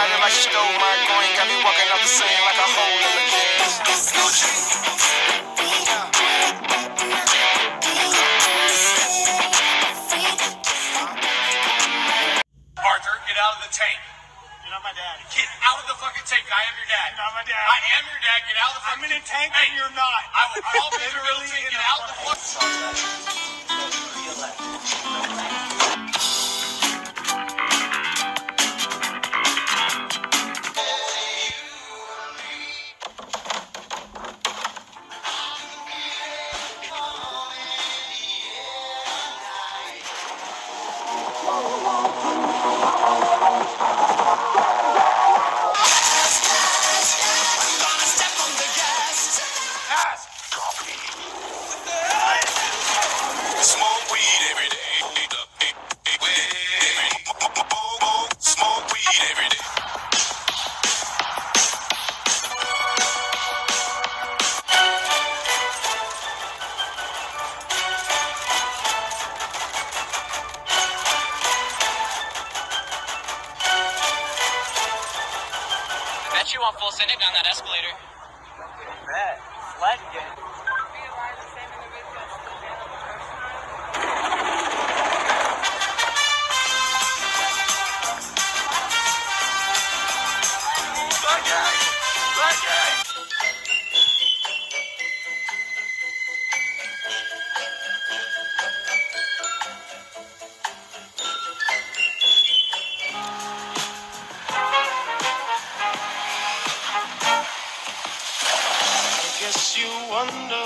it like she stole my coin. Got me walking off the scene like a hole in the jeans. Arthur, get out of the tank. You're not my dad. Get out of the fucking tank. I am your dad. You're not my dad. I am your dad. Get out of the I'm fucking in a tank Hey, and you're not. I will call Baby Literally Milton. in Get a out the fucking... Smoke weed every day. Smoke weed every day. I bet you won't full send it down that escalator. Bet. Sled again. Guess you wonder